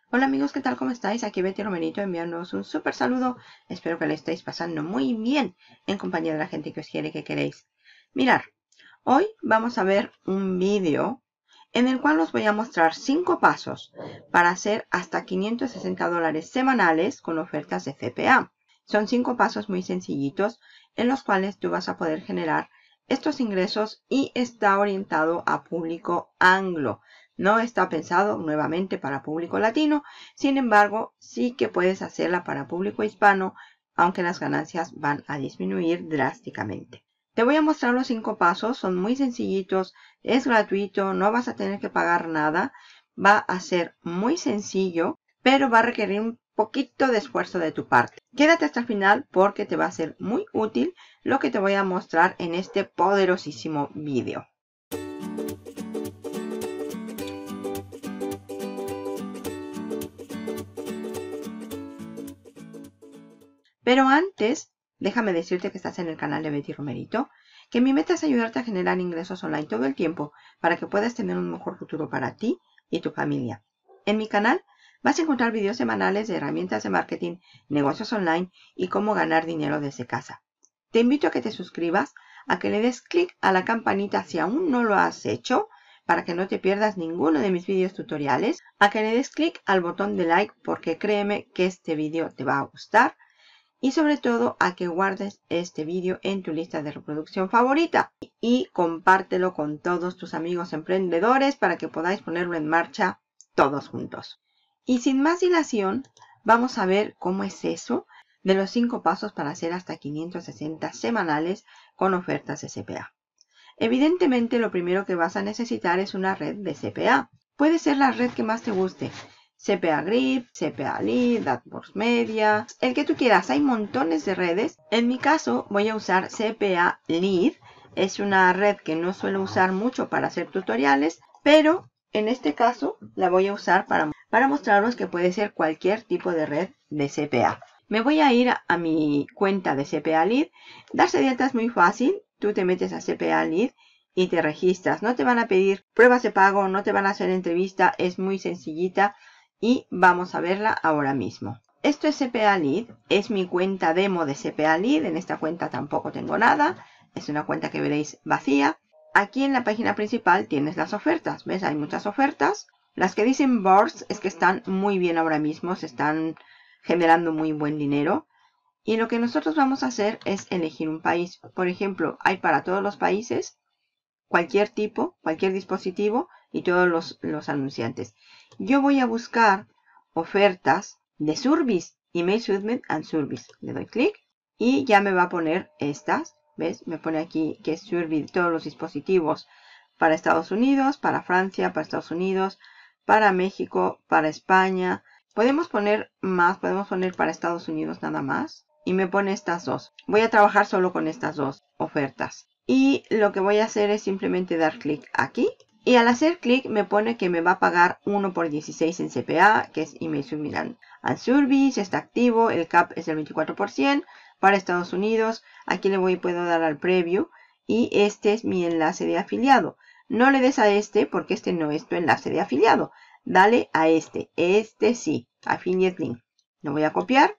Hola amigos, ¿qué tal? ¿Cómo estáis? Aquí Betty Romerito enviándoos un súper saludo. Espero que le estéis pasando muy bien en compañía de la gente que os quiere y que queréis. Mirad, hoy vamos a ver un vídeo en el cual os voy a mostrar 5 pasos para hacer hasta $560 semanales con ofertas de CPA. Son 5 pasos muy sencillitos en los cuales tú vas a poder generar estos ingresos y está orientado a público anglo. No está pensado nuevamente para público latino, sin embargo, sí que puedes hacerla para público hispano, aunque las ganancias van a disminuir drásticamente. Te voy a mostrar los 5 pasos, son muy sencillitos, es gratuito, no vas a tener que pagar nada, va a ser muy sencillo, pero va a requerir un poquito de esfuerzo de tu parte. Quédate hasta el final porque te va a ser muy útil lo que te voy a mostrar en este poderosísimo vídeo. Pero antes, déjame decirte que estás en el canal de Betty Romerito, que mi meta es ayudarte a generar ingresos online todo el tiempo para que puedas tener un mejor futuro para ti y tu familia. En mi canal vas a encontrar videos semanales de herramientas de marketing, negocios online y cómo ganar dinero desde casa. Te invito a que te suscribas, a que le des clic a la campanita si aún no lo has hecho, para que no te pierdas ninguno de mis videos tutoriales, a que le des clic al botón de like porque créeme que este vídeo te va a gustar, y sobre todo a que guardes este vídeo en tu lista de reproducción favorita y compártelo con todos tus amigos emprendedores para que podáis ponerlo en marcha todos juntos. Y sin más dilación, vamos a ver cómo es eso de los 5 pasos para hacer hasta 560 semanales con ofertas de CPA. Evidentemente, lo primero que vas a necesitar es una red de CPA. Puede ser la red que más te guste. CPA Grip, CPA Lead, AdWords Media, el que tú quieras. Hay montones de redes. En mi caso voy a usar CPA Lead. Es una red que no suelo usar mucho para hacer tutoriales, pero en este caso la voy a usar para mostraros que puede ser cualquier tipo de red de CPA. Me voy a ir a mi cuenta de CPA Lead. Darse de alta es muy fácil. Tú te metes a CPA Lead y te registras. No te van a pedir pruebas de pago, no te van a hacer entrevista. Es muy sencillita y vamos a verla ahora mismo. Esto es CPA Lead. Es mi cuenta demo de CPA Lead. En esta cuenta tampoco tengo nada. Es una cuenta que veréis vacía. Aquí en la página principal tienes las ofertas. ¿Ves? Hay muchas ofertas. Las que dicen Bursts es que están muy bien ahora mismo. Se están generando muy buen dinero. Y lo que nosotros vamos a hacer es elegir un país. Por ejemplo, hay para todos los países, cualquier tipo, cualquier dispositivo y todos los anunciantes. Yo voy a buscar ofertas de Service, Email Submit and Service. Le doy clic y ya me va a poner estas. ¿Ves? Me pone aquí que es Service todos los dispositivos para Estados Unidos, para Francia, para Estados Unidos, para México, para España. Podemos poner más, podemos poner para Estados Unidos nada más. Y me pone estas dos. Voy a trabajar solo con estas dos ofertas. Y lo que voy a hacer es simplemente dar clic aquí. Y al hacer clic me pone que me va a pagar 1 por 16 en CPA, que es Email Submit and Service. Está activo. El cap es del 24% para Estados Unidos. Aquí puedo dar al preview. Y este es mi enlace de afiliado. No le des a este porque este no es tu enlace de afiliado. Dale a este. Este sí. Affiliate Link. Lo voy a copiar.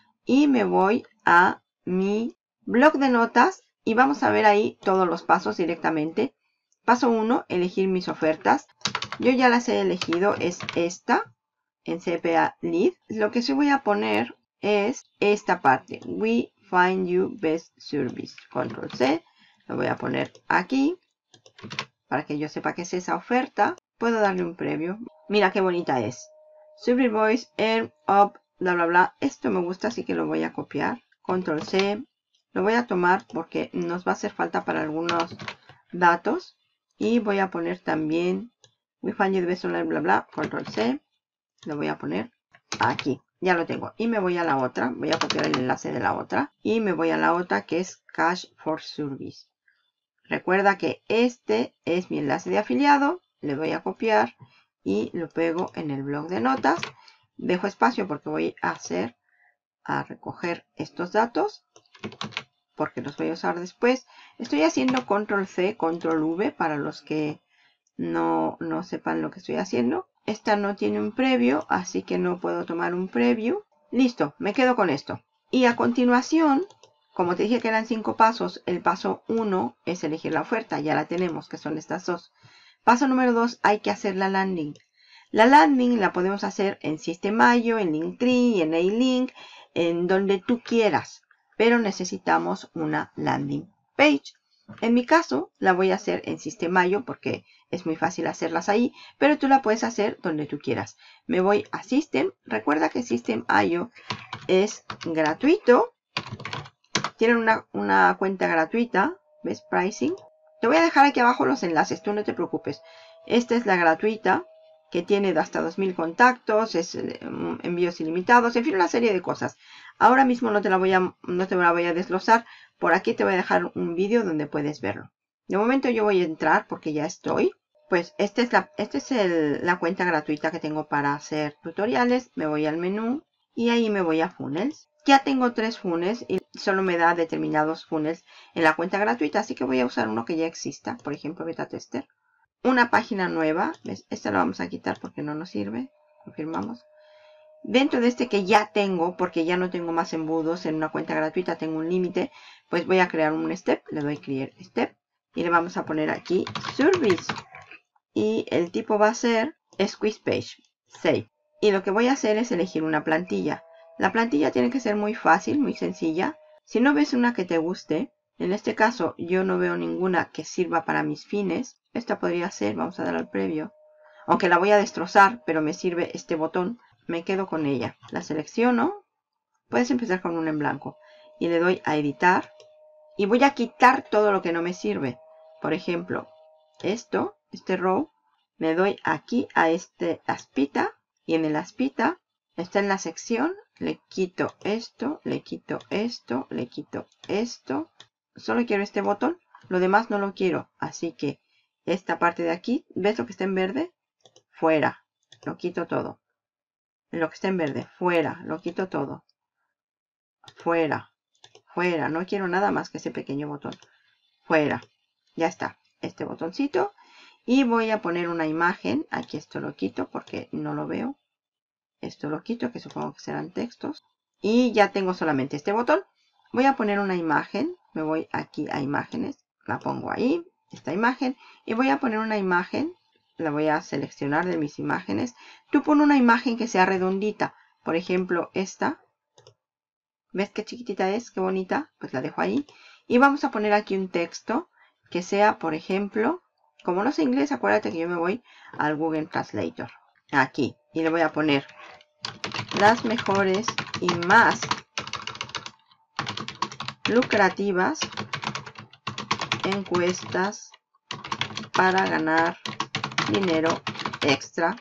Y me voy a mi blog de notas y vamos a ver ahí todos los pasos directamente. Paso 1, elegir mis ofertas. Yo ya las he elegido, es esta en CPA Lead. Lo que sí voy a poner es esta parte. We find you best service. Control C. Lo voy a poner aquí para que yo sepa que es esa oferta. Puedo darle un preview. Mira qué bonita es. Service Voice, Earn Up, bla bla bla. Esto me gusta, así que lo voy a copiar. Control C. Lo voy a tomar porque nos va a hacer falta para algunos datos. Y voy a poner también We find you the best online, bla bla. Control C. Lo voy a poner aquí. Ya lo tengo. Y me voy a la otra. Voy a copiar el enlace de la otra. Y me voy a la otra que es Cash for Service. Recuerda que este es mi enlace de afiliado. Le voy a copiar y lo pego en el blog de notas. Dejo espacio porque voy a recoger estos datos porque los voy a usar después. Estoy haciendo control C, control V para los que no sepan lo que estoy haciendo. Esta no tiene un previo, así que no puedo tomar un preview. Listo, me quedo con esto. Y a continuación, como te dije que eran 5 pasos, el paso 1 es elegir la oferta. Ya la tenemos, que son estas dos. Paso número 2, hay que hacer la landing. La landing la podemos hacer en System.io, en Linktree, en A-Link, en donde tú quieras. Pero necesitamos una landing page. En mi caso, la voy a hacer en System.io porque es muy fácil hacerlas ahí, pero tú la puedes hacer donde tú quieras. Me voy a System. Recuerda que System.io es gratuito. Tienen una cuenta gratuita. ¿Ves? Pricing. Te voy a dejar aquí abajo los enlaces, tú no te preocupes. Esta es la gratuita, que tiene hasta 2000 contactos, es envíos ilimitados, en fin, una serie de cosas. Ahora mismo no te la voy a desglosar. Por aquí te voy a dejar un vídeo donde puedes verlo. De momento yo voy a entrar porque ya estoy. Pues esta es la cuenta gratuita que tengo para hacer tutoriales. Me voy al menú y ahí me voy a Funnels. Ya tengo 3 funnels y solo me da determinados funnels en la cuenta gratuita. Así que voy a usar uno que ya exista. Por ejemplo, Beta Tester. Una página nueva. ¿Ves? Esta la vamos a quitar porque no nos sirve. Confirmamos. Dentro de este que ya tengo, porque ya no tengo más embudos en una cuenta gratuita, tengo un límite, pues voy a crear un step. Le doy Create Step. Y le vamos a poner aquí Service. Y el tipo va a ser Squeeze Page. Save. Y lo que voy a hacer es elegir una plantilla. La plantilla tiene que ser muy fácil, muy sencilla. Si no ves una que te guste, en este caso yo no veo ninguna que sirva para mis fines. Esta podría ser, vamos a dar al previo. Aunque la voy a destrozar, pero me sirve este botón. Me quedo con ella. La selecciono. Puedes empezar con una en blanco. Y le doy a editar. Y voy a quitar todo lo que no me sirve. Por ejemplo, este row. Me doy aquí a este aspita. Y en el aspita está en la sección. Le quito esto, le quito esto, le quito esto. Solo quiero este botón. Lo demás no lo quiero. Así que esta parte de aquí, ¿ves lo que está en verde? Fuera. Lo quito todo. Lo que está en verde, fuera. Lo quito todo. Fuera. Fuera. No quiero nada más que ese pequeño botón. Fuera. Ya está. Este botoncito. Y voy a poner una imagen. Aquí esto lo quito porque no lo veo. Esto lo quito, que supongo que serán textos. Y ya tengo solamente este botón. Voy a poner una imagen. Me voy aquí a imágenes. La pongo ahí. Esta imagen. Y voy a poner una imagen. La voy a seleccionar de mis imágenes. Tú pon una imagen que sea redondita. Por ejemplo, esta. ¿Ves qué chiquitita es? Qué bonita. Pues la dejo ahí. Y vamos a poner aquí un texto que sea, por ejemplo, como no sé inglés, acuérdate que yo me voy al Google Translator. Aquí. Y le voy a poner las mejores y más lucrativas encuestas para ganar dinero extra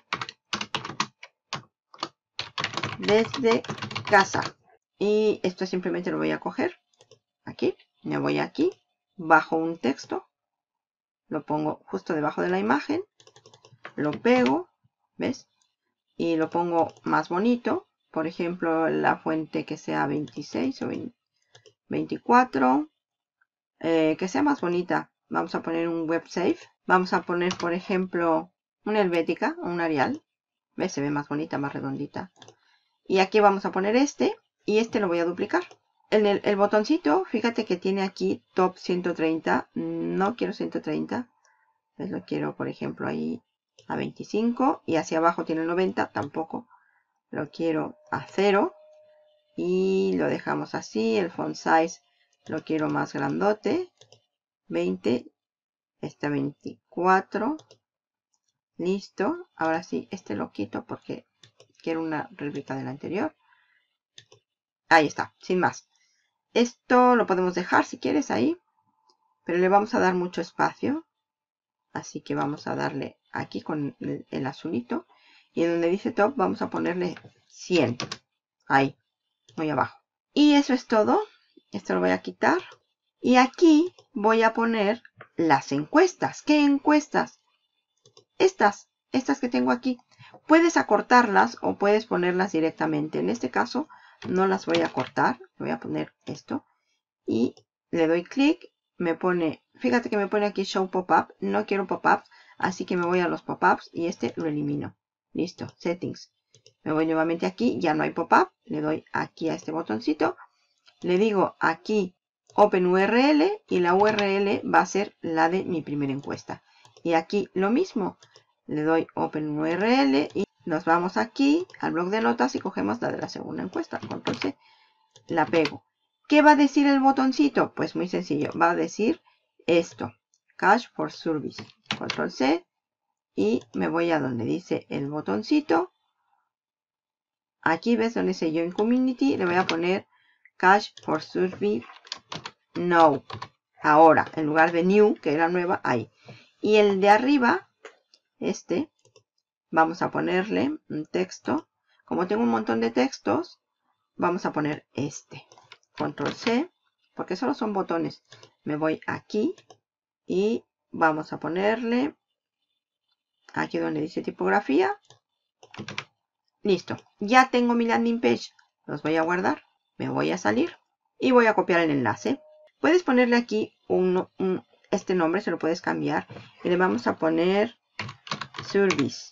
desde casa. Y esto simplemente lo voy a coger aquí, me voy aquí, bajo un texto, lo pongo justo debajo de la imagen, lo pego, ¿ves? Y lo pongo más bonito, por ejemplo, la fuente que sea 26 o 24, que sea más bonita. Vamos a poner un WebSafe, vamos a poner, por ejemplo, una Helvética o un Arial, ¿ves? Se ve más bonita, más redondita. Y aquí vamos a poner este, y este lo voy a duplicar. El botoncito, fíjate que tiene aquí top 130. No quiero 130. Pues lo quiero, por ejemplo, ahí a 25. Y hacia abajo tiene 90. Tampoco. Lo quiero a 0. Y lo dejamos así. El font size lo quiero más grandote. 20. Este 24. Listo. Ahora sí, este lo quito porque quiero una réplica del anterior. Ahí está, sin más. Esto lo podemos dejar si quieres ahí, pero le vamos a dar mucho espacio. Así que vamos a darle aquí con el azulito. Y en donde dice top vamos a ponerle 100. Ahí, muy abajo. Y eso es todo. Esto lo voy a quitar. Y aquí voy a poner las encuestas. ¿Qué encuestas? Estas que tengo aquí. Puedes acortarlas o puedes ponerlas directamente. En este caso no las voy a acortar. Voy a poner esto. Y le doy clic. Me pone, fíjate que me pone aquí Show Pop-up. No quiero pop-ups. Así que me voy a los pop-ups y este lo elimino. Listo, settings. Me voy nuevamente aquí, ya no hay pop-up. Le doy aquí a este botoncito. Le digo aquí Open URL y la URL va a ser la de mi primera encuesta. Y aquí lo mismo. Le doy Open URL y nos vamos aquí al bloc de notas y cogemos la de la segunda encuesta. Control C. La pego. ¿Qué va a decir el botoncito? Pues muy sencillo. Va a decir esto. Cache for Service. Control C. Y me voy a donde dice el botoncito. Aquí ves donde dice Join Community. Le voy a poner Cache for Service No. Ahora, en lugar de New, que era nueva, ahí. Y el de arriba, este, vamos a ponerle un texto. Como tengo un montón de textos, vamos a poner este. Control C, porque solo son botones. Me voy aquí y vamos a ponerle aquí donde dice tipografía. Listo. Ya tengo mi landing page. Los voy a guardar. Me voy a salir y voy a copiar el enlace. Puedes ponerle aquí este nombre, se lo puedes cambiar. Y le vamos a poner Service.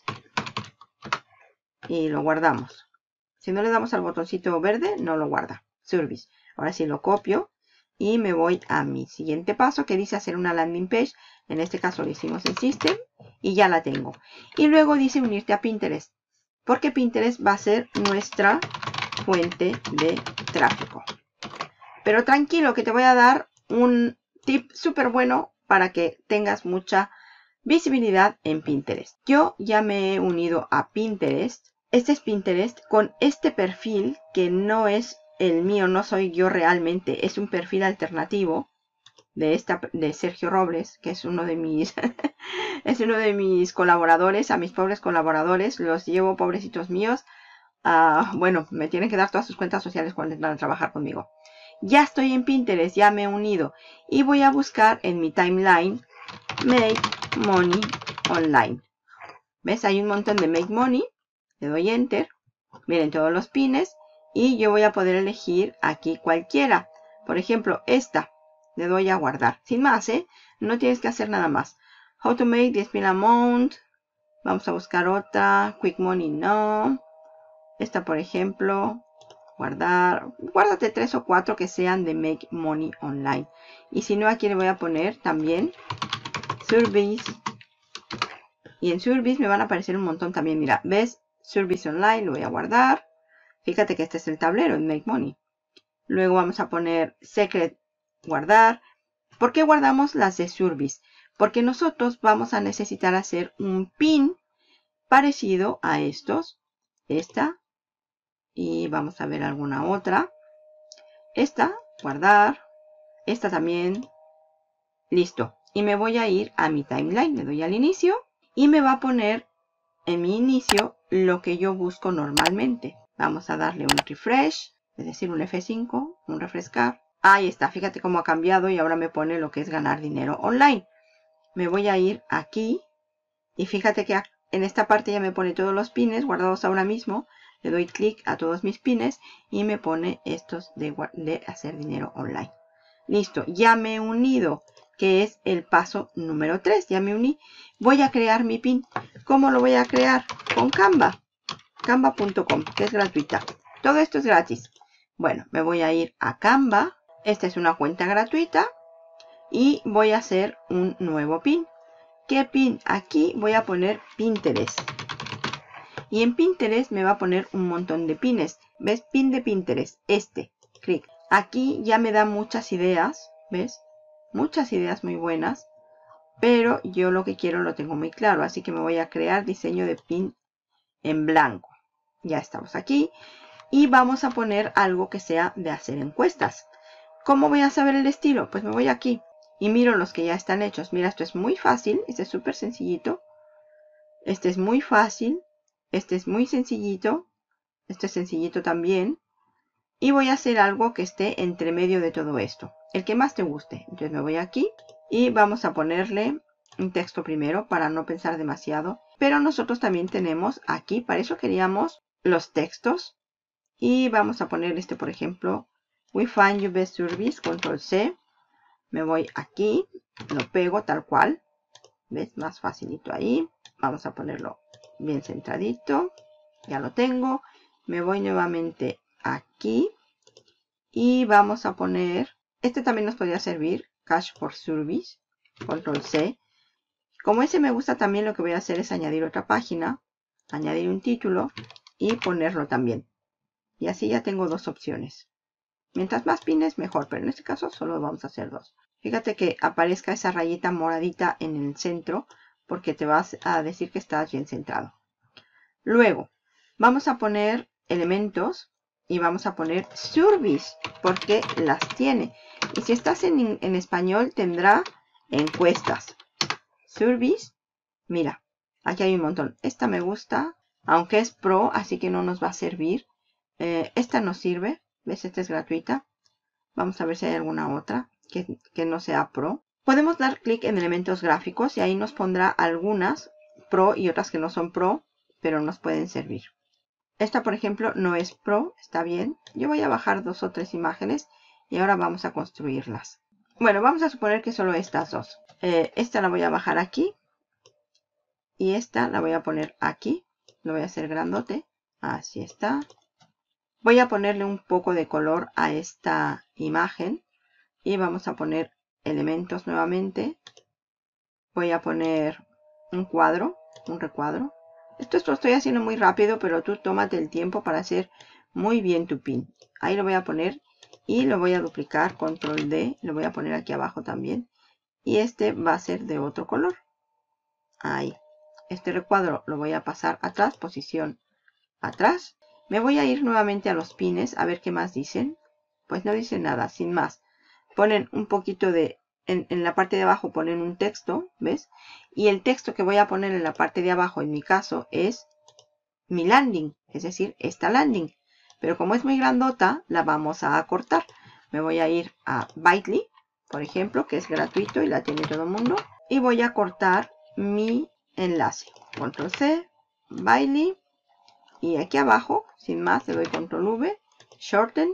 Y lo guardamos. Si no le damos al botoncito verde, no lo guarda. Service. Ahora sí lo copio. Y me voy a mi siguiente paso que dice hacer una landing page. En este caso lo hicimos en System. Y ya la tengo. Y luego dice unirte a Pinterest. Porque Pinterest va a ser nuestra fuente de tráfico. Pero tranquilo que te voy a dar un tip súper bueno para que tengas mucha visibilidad en Pinterest. Yo ya me he unido a Pinterest. Este es Pinterest con este perfil que no es el mío, no soy yo realmente. Es un perfil alternativo de Sergio Robles, que es uno de mis es uno de mis colaboradores. A mis pobres colaboradores los llevo, pobrecitos míos. Bueno, me tienen que dar todas sus cuentas sociales cuando entran a trabajar conmigo. Ya estoy en Pinterest, ya me he unido. Y voy a buscar en mi timeline Make Money Online. ¿Ves? Hay un montón de Make Money. Le doy Enter. Miren todos los pines. Y yo voy a poder elegir aquí cualquiera. Por ejemplo, esta. Le doy a guardar. Sin más, ¿eh? No tienes que hacer nada más. How to make 10,000 amount. Vamos a buscar otra. Quick Money no. Esta, por ejemplo. Guardar. Guárdate 3 o 4 que sean de Make Money Online. Y si no, aquí le voy a poner también Service. Y en Service me van a aparecer un montón también. Mira, ¿ves? Service Online, lo voy a guardar. Fíjate que este es el tablero en Make Money. Luego vamos a poner Secret, guardar. ¿Por qué guardamos las de Service? Porque nosotros vamos a necesitar hacer un pin parecido a estos. Esta. Y vamos a ver alguna otra. Esta, guardar. Esta también. Listo. Y me voy a ir a mi timeline. Le doy al inicio. Y me va a poner en mi inicio lo que yo busco normalmente. Vamos a darle un refresh. Es decir, un F5. Un refrescar. Ahí está. Fíjate cómo ha cambiado. Y ahora me pone lo que es ganar dinero online. Me voy a ir aquí. Y fíjate que en esta parte ya me pone todos los pines guardados ahora mismo. Le doy clic a todos mis pines y me pone estos de hacer dinero online. Listo, ya me he unido, que es el paso número 3. Ya me uní. Voy a crear mi pin. ¿Cómo lo voy a crear? Con Canva. Canva.com, que es gratuita. Todo esto es gratis. Bueno, me voy a ir a Canva. Esta es una cuenta gratuita. Y voy a hacer un nuevo pin. ¿Qué pin? Aquí voy a poner Pinterest. Y en Pinterest me va a poner un montón de pines. ¿Ves? Pin de Pinterest. Este. Clic. Aquí ya me da muchas ideas. ¿Ves? Muchas ideas muy buenas. Pero yo lo que quiero lo tengo muy claro. Así que me voy a crear diseño de pin en blanco. Ya estamos aquí. Y vamos a poner algo que sea de hacer encuestas. ¿Cómo voy a saber el estilo? Pues me voy aquí. Y miro los que ya están hechos. Mira, esto es muy fácil. Este es súper sencillito. Este es muy fácil. Este es muy sencillito. Este es sencillito también. Y voy a hacer algo que esté entre medio de todo esto. El que más te guste. Entonces me voy aquí. Y vamos a ponerle un texto primero para no pensar demasiado. Pero nosotros también tenemos aquí. Para eso queríamos los textos. Y vamos a poner este, por ejemplo. We find you best service. Control C. Me voy aquí. Lo pego tal cual. ¿Ves? Más facilito ahí. Vamos a ponerlo bien centradito. Ya lo tengo. Me voy nuevamente aquí. Y vamos a poner... Este también nos podría servir. Cache for Service. Control C. Como ese me gusta también, lo que voy a hacer es añadir otra página. Añadir un título. Y ponerlo también. Y así ya tengo dos opciones. Mientras más pines, mejor. Pero en este caso solo vamos a hacer dos. Fíjate que aparezca esa rayita moradita en el centro, porque te vas a decir que estás bien centrado. Luego, vamos a poner elementos y vamos a poner service, porque las tiene. Y si estás en español, tendrá encuestas. Service, mira, aquí hay un montón. Esta me gusta, aunque es pro, así que no nos va a servir. Esta nos sirve, ¿ves? Esta es gratuita. Vamos a ver si hay alguna otra que no sea pro. Podemos dar clic en elementos gráficos y ahí nos pondrá algunas pro y otras que no son pro, pero nos pueden servir. Esta, por ejemplo, no es pro, está bien. Yo voy a bajar 2 o 3 imágenes y ahora vamos a construirlas. Bueno, vamos a suponer que solo estas dos. Esta la voy a bajar aquí y esta la voy a poner aquí. Lo voy a hacer grandote. Así está. Voy a ponerle un poco de color a esta imagen. Y vamos a poner elementos nuevamente. Voy a poner un cuadro, un recuadro. Esto lo estoy haciendo muy rápido, pero tú tómate el tiempo para hacer muy bien tu pin. Ahí lo voy a poner y lo voy a duplicar, control D. Lo voy a poner aquí abajo también. Y este va a ser de otro color. Ahí. Este recuadro lo voy a pasar atrás, posición atrás. Me voy a ir nuevamente a los pines a ver qué más dicen. Pues no dice nada, sin más. Ponen un poquito de, en la parte de abajo ponen un texto, ¿ves? Y el texto que voy a poner en la parte de abajo, en mi caso, es mi landing, es decir, esta landing. Pero como es muy grandota, la vamos a acortar. Me voy a ir a Bitly, por ejemplo, que es gratuito y la tiene todo el mundo. Y voy a cortar mi enlace. Control C, Bitly. Y aquí abajo, sin más, le doy control V, shorten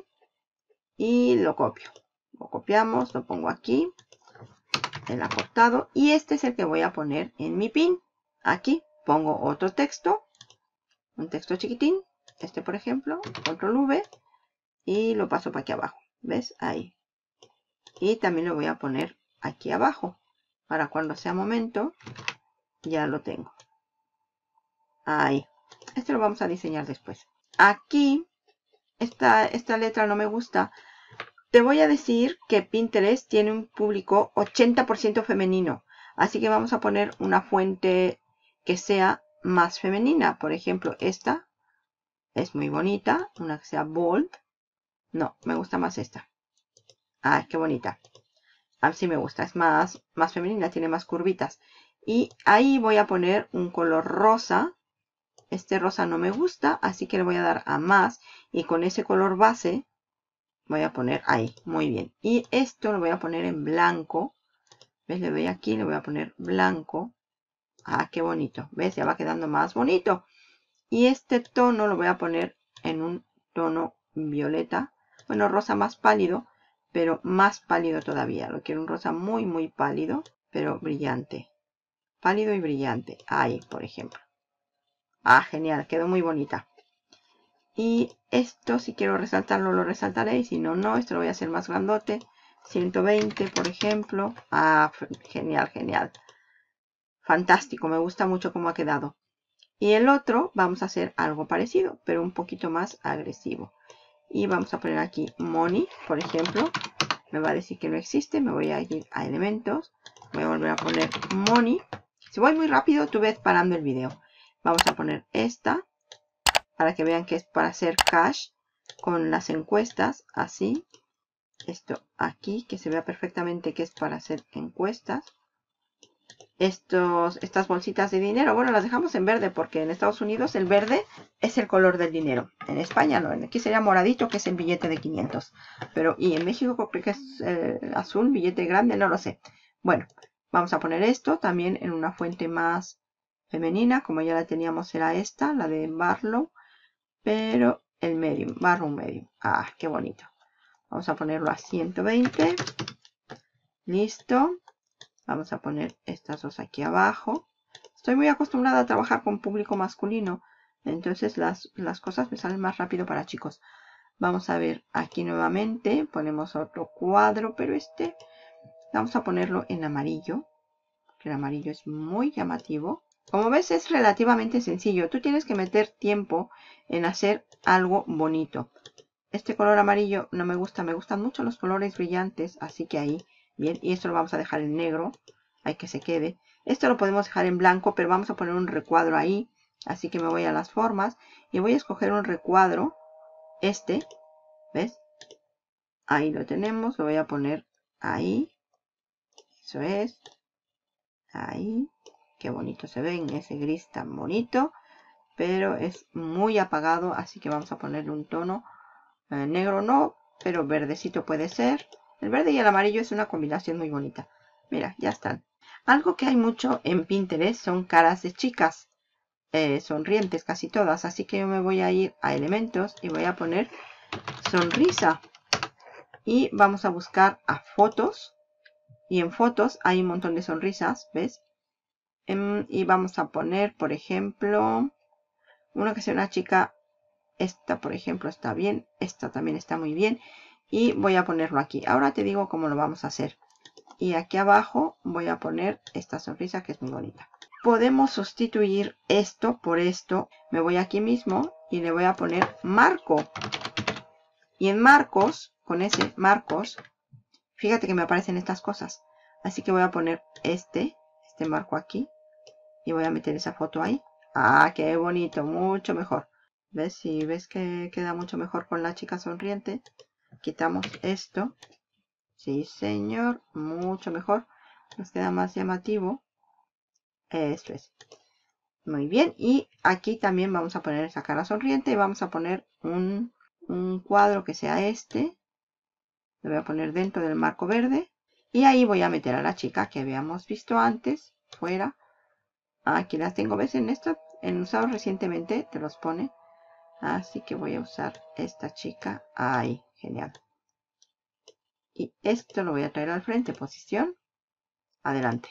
y lo copio. Lo copiamos, lo pongo aquí, el acortado, y este es el que voy a poner en mi pin. Aquí pongo otro texto, un texto chiquitín, este por ejemplo, control V, y lo paso para aquí abajo. ¿Ves? Ahí. Y también lo voy a poner aquí abajo, para cuando sea momento, ya lo tengo. Ahí. Este lo vamos a diseñar después. Aquí, esta letra no me gusta. Te voy a decir que Pinterest tiene un público 80% femenino. Así que vamos a poner una fuente que sea más femenina. Por ejemplo, esta es muy bonita. Una que sea bold. No, me gusta más esta. Ah, qué bonita. Así me gusta. Es más femenina, tiene más curvitas. Y ahí voy a poner un color rosa. Este rosa no me gusta, así que le voy a dar a más. Y con ese color base voy a poner ahí, muy bien. Y esto lo voy a poner en blanco. ¿Ves? Le doy aquí, le voy a poner blanco. Ah, qué bonito. ¿Ves? Ya va quedando más bonito. Y este tono lo voy a poner en un tono violeta. Bueno, rosa más pálido, pero más pálido todavía. Lo quiero un rosa muy, muy pálido, pero brillante. Pálido y brillante. Ahí, por ejemplo. Ah, genial. Quedó muy bonita. Y esto, si quiero resaltarlo, lo resaltaré. Y si no, no. Esto lo voy a hacer más grandote. 120, por ejemplo. Ah, genial, genial. Fantástico. Me gusta mucho cómo ha quedado. Y el otro, vamos a hacer algo parecido, pero un poquito más agresivo. Y vamos a poner aquí money, por ejemplo. Me va a decir que no existe. Me voy a ir a elementos. Voy a volver a poner money. Si voy muy rápido, tú ves parando el video. Vamos a poner esta, para que vean que es para hacer cache con las encuestas, así. Esto aquí, que se vea perfectamente que es para hacer encuestas. Estas bolsitas de dinero, bueno, las dejamos en verde porque en Estados Unidos el verde es el color del dinero. En España no, aquí sería moradito, que es el billete de 500. Pero, y en México creo que es azul, billete grande, no lo sé. Bueno, vamos a poner esto también en una fuente más femenina, como ya la teníamos, era esta, la de Barlow. Pero el medium, barro un medium. Ah, qué bonito. Vamos a ponerlo a 120. Listo. Vamos a poner estas dos aquí abajo. Estoy muy acostumbrada a trabajar con público masculino, entonces las cosas me salen más rápido para chicos. Vamos a ver aquí nuevamente, ponemos otro cuadro, pero vamos a ponerlo en amarillo, que el amarillo es muy llamativo. Como ves, es relativamente sencillo. Tú tienes que meter tiempo en hacer algo bonito. Este color amarillo no me gusta, me gustan mucho los colores brillantes, así que ahí, bien. Y esto lo vamos a dejar en negro, hay que se quede. Esto lo podemos dejar en blanco, pero vamos a poner un recuadro ahí. Así que me voy a las formas y voy a escoger un recuadro, ¿ves? Ahí lo tenemos, lo voy a poner ahí. Eso es. Ahí. Qué bonito se ve en ese gris tan bonito. Pero es muy apagado, así que vamos a ponerle un tono negro no, pero verdecito puede ser. El verde y el amarillo es una combinación muy bonita. Mira, ya están. Algo que hay mucho en Pinterest son caras de chicas. Sonrientes casi todas. Así que yo me voy a ir a elementos y voy a poner sonrisa. Y vamos a buscar a fotos. Y en fotos hay un montón de sonrisas, ¿ves? Y vamos a poner, por ejemplo, una que sea una chica. Esta, por ejemplo, está bien. Esta también está muy bien. Y voy a ponerlo aquí. Ahora te digo cómo lo vamos a hacer. Y aquí abajo voy a poner esta sonrisa que es muy bonita. Podemos sustituir esto por esto. Me voy aquí mismo y le voy a poner marco. Y en marcos, con ese marcos, fíjate que me aparecen estas cosas. Así que voy a poner este marco aquí. Y voy a meter esa foto ahí. ¡Ah, qué bonito! Mucho mejor. ¿Ves? Si ves que queda mucho mejor con la chica sonriente. Quitamos esto. Sí, señor. Mucho mejor. Nos queda más llamativo. Esto es. Muy bien. Y aquí también vamos a poner esa cara sonriente. Y vamos a poner un cuadro que sea este. Lo voy a poner dentro del marco verde. Y ahí voy a meter a la chica que habíamos visto antes. Fuera. Aquí las tengo. ¿Ves? En esto, en usado recientemente, te los pone. Así que voy a usar esta chica. Ahí. Genial. Y esto lo voy a traer al frente. Posición. Adelante.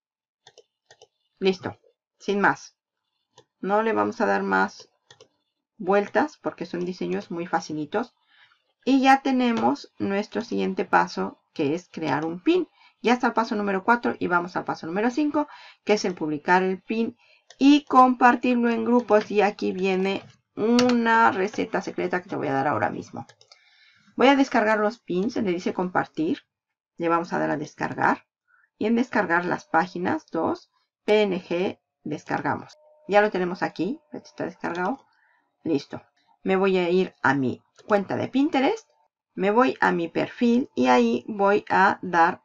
Listo. Sin más. No le vamos a dar más vueltas porque son diseños muy facilitos. Y ya tenemos nuestro siguiente paso, que es crear un pin. Ya está el paso número 4 y vamos al paso número 5, que es el publicar el pin y compartirlo en grupos. Y aquí viene una receta secreta que te voy a dar ahora mismo. Voy a descargar los pins, se le dice compartir. Le vamos a dar a descargar. Y en descargar las páginas 2, PNG, descargamos. Ya lo tenemos aquí, está descargado. Listo. Me voy a ir a mi cuenta de Pinterest. Me voy a mi perfil y ahí voy a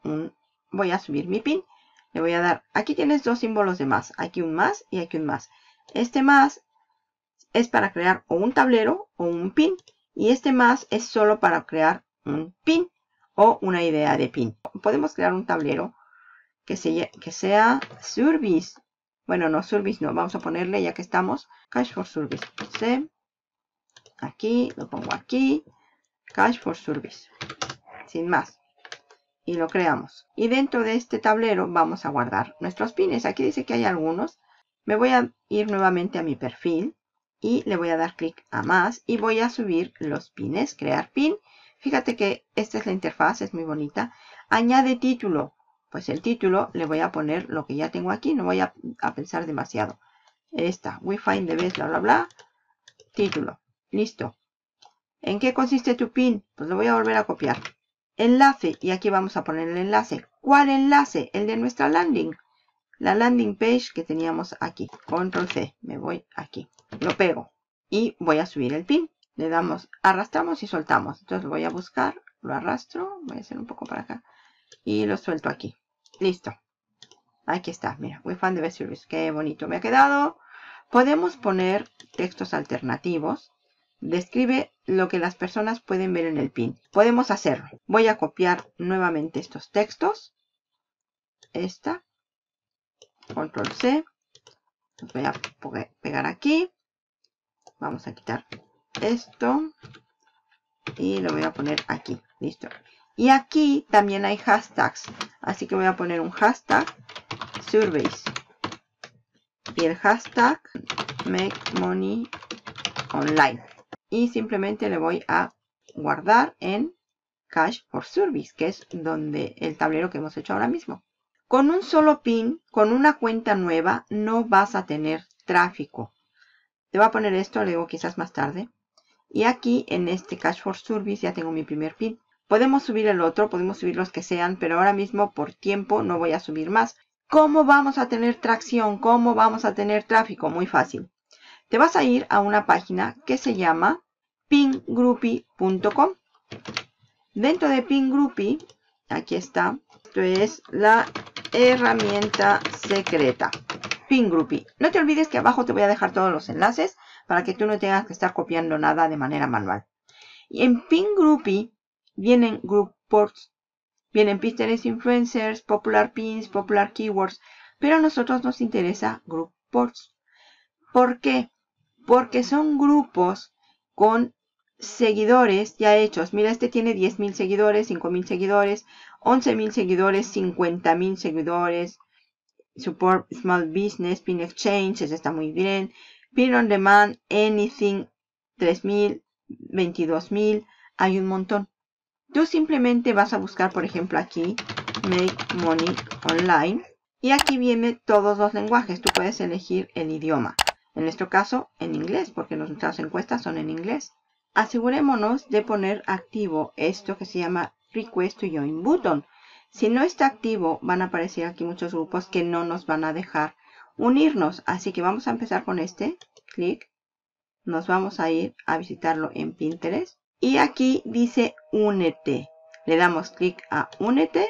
subir mi pin. Le voy a dar, aquí tienes dos símbolos de más. Aquí un más y aquí un más. Este más es para crear o un tablero o un pin. Y este más es solo para crear un pin o una idea de pin. Podemos crear un tablero que sea service. Bueno, no, service no. Vamos a ponerle, ya que estamos, cash for service. C. Aquí, lo pongo aquí. Cash for service. Sin más. Y lo creamos. Y dentro de este tablero vamos a guardar nuestros pines. Aquí dice que hay algunos. Me voy a ir nuevamente a mi perfil. Y le voy a dar clic a más. Y voy a subir los pines. Crear pin. Fíjate que esta es la interfaz. Es muy bonita. Añade título. Pues el título le voy a poner lo que ya tengo aquí. No voy a pensar demasiado. Esta. We find the best, bla, bla, bla. Título. Listo. ¿En qué consiste tu pin? Pues lo voy a volver a copiar. Enlace. Y aquí vamos a poner el enlace. ¿Cuál enlace? El de nuestra landing. La landing page que teníamos aquí. Control C. Me voy aquí. Lo pego. Y voy a subir el pin. Le damos, arrastramos y soltamos. Entonces lo voy a buscar. Lo arrastro. Voy a hacer un poco para acá. Y lo suelto aquí. Listo. Aquí está. Mira. We found the best service. Qué bonito me ha quedado. Podemos poner textos alternativos. Describe lo que las personas pueden ver en el pin. Podemos hacerlo. Voy a copiar nuevamente estos textos. Esta. Control C. Los voy a pegar aquí. Vamos a quitar esto. Y lo voy a poner aquí. Listo. Y aquí también hay hashtags. Así que voy a poner un hashtag surveys. Y el hashtag make money online. Y simplemente le voy a guardar en Cash for Surveys, que es donde el tablero que hemos hecho ahora mismo. Con un solo pin, con una cuenta nueva, no vas a tener tráfico. Te voy a poner esto, luego quizás más tarde. Y aquí en este Cash for Surveys ya tengo mi primer pin. Podemos subir el otro, podemos subir los que sean, pero ahora mismo por tiempo no voy a subir más. ¿Cómo vamos a tener tracción? ¿Cómo vamos a tener tráfico? Muy fácil. Te vas a ir a una página que se llama pingroupie.com. Dentro de Pingroupie, aquí está, esto es la herramienta secreta, Pingroupie. No te olvides que abajo te voy a dejar todos los enlaces para que tú no tengas que estar copiando nada de manera manual. Y en Pingroupie vienen Group Ports, vienen Pinterest Influencers, Popular Pins, Popular Keywords, pero a nosotros nos interesa Group Ports. ¿Por qué? Porque son grupos con seguidores ya hechos. Mira, este tiene 10.000 seguidores, 5.000 seguidores, 11.000 seguidores, 50.000 seguidores. Support Small Business, Pin Exchange, ese está muy bien. Pin On Demand, Anything, 3.000, 22.000, hay un montón. Tú simplemente vas a buscar, por ejemplo, aquí, Make Money Online. Y aquí vienen todos los lenguajes. Tú puedes elegir el idioma. En nuestro caso, en inglés, porque nuestras encuestas son en inglés. Asegurémonos de poner activo esto que se llama Request to Join Button. Si no está activo, van a aparecer aquí muchos grupos que no nos van a dejar unirnos. Así que vamos a empezar con este. Clic. Nos vamos a ir a visitarlo en Pinterest. Y aquí dice Únete. Le damos clic a Únete.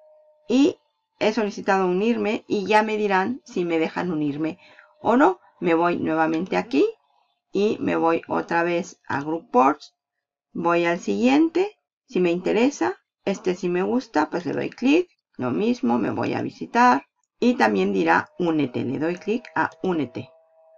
Y he solicitado unirme y ya me dirán si me dejan unirme o no. Me voy nuevamente aquí. Y me voy otra vez a Group Ports. Voy al siguiente. Si me interesa. Este si me gusta, pues le doy clic. Lo mismo, me voy a visitar. Y también dirá únete. Le doy clic a únete.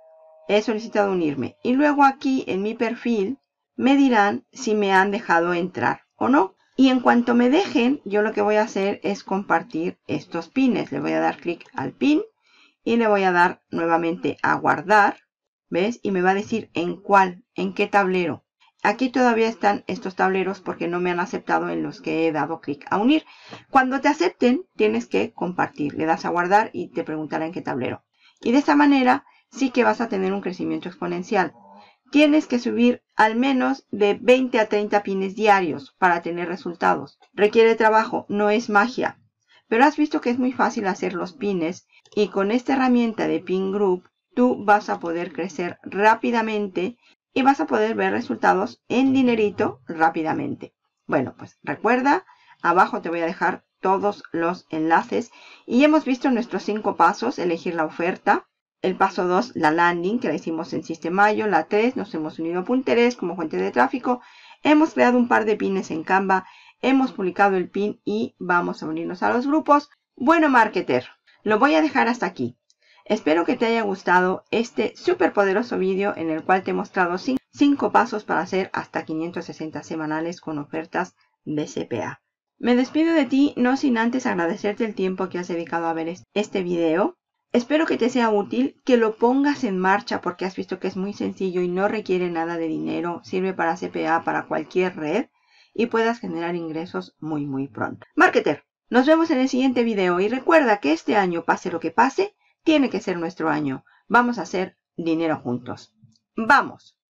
He solicitado unirme. Y luego aquí en mi perfil me dirán si me han dejado entrar o no. Y en cuanto me dejen, yo lo que voy a hacer es compartir estos pines. Le voy a dar clic al pin. Y le voy a dar nuevamente a guardar. ¿Ves? Y me va a decir en cuál, en qué tablero. Aquí todavía están estos tableros porque no me han aceptado en los que he dado clic a unir. Cuando te acepten, tienes que compartir. Le das a guardar y te preguntará en qué tablero. Y de esta manera sí que vas a tener un crecimiento exponencial. Tienes que subir al menos de 20 a 30 pines diarios para tener resultados. Requiere trabajo, no es magia. Pero has visto que es muy fácil hacer los pines y con esta herramienta de Pin Group tú vas a poder crecer rápidamente y vas a poder ver resultados en dinerito rápidamente. Bueno, pues recuerda, abajo te voy a dejar todos los enlaces y hemos visto nuestros 5 pasos: elegir la oferta. El paso 2, la landing, que la hicimos en Sistemayo. La 3, nos hemos unido a Pinterest como fuente de tráfico. Hemos creado un par de pines en Canva. Hemos publicado el pin y vamos a unirnos a los grupos. Bueno, marketer, lo voy a dejar hasta aquí. Espero que te haya gustado este súper poderoso vídeo en el cual te he mostrado 5 pasos para hacer hasta 560 semanales con ofertas de CPA. Me despido de ti, no sin antes agradecerte el tiempo que has dedicado a ver este video. Espero que te sea útil, que lo pongas en marcha porque has visto que es muy sencillo y no requiere nada de dinero. Sirve para CPA, para cualquier red y puedas generar ingresos muy pronto. Marketer, nos vemos en el siguiente video y recuerda que este año, pase lo que pase, tiene que ser nuestro año. Vamos a hacer dinero juntos. ¡Vamos!